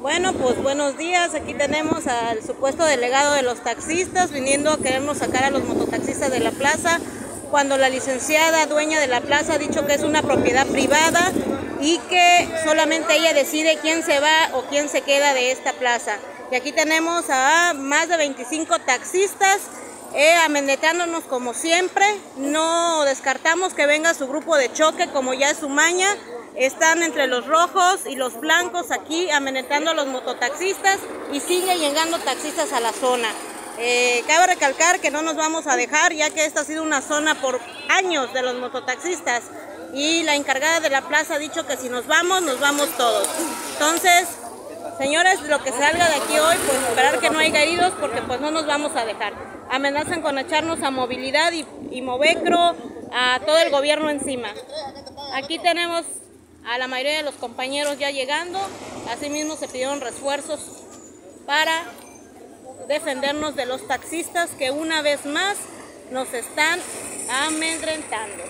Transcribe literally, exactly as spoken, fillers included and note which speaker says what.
Speaker 1: Bueno, pues buenos días. Aquí tenemos al supuesto delegado de los taxistas viniendo a querernos sacar a los mototaxistas de la plaza, cuando la licenciada dueña de la plaza ha dicho que es una propiedad privada y que solamente ella decide quién se va o quién se queda de esta plaza. Y aquí tenemos a más de veinticinco taxistas eh, amedrentándonos como siempre. No descartamos que venga su grupo de choque, como ya es su maña. Están entre los rojos y los blancos aquí amedrentando a los mototaxistas y sigue llegando taxistas a la zona. Eh, cabe recalcar que no nos vamos a dejar, ya que esta ha sido una zona por años de los mototaxistas y la encargada de la plaza ha dicho que si nos vamos, nos vamos todos. Entonces, señores, lo que salga de aquí hoy, pues esperar que no haya heridos, porque pues no nos vamos a dejar. Amenazan con echarnos a movilidad y, y Movecro, a todo el gobierno encima. Aquí tenemos a la mayoría de los compañeros ya llegando. Asimismo se pidieron refuerzos para defendernos de los taxistas que una vez más nos están amedrentando.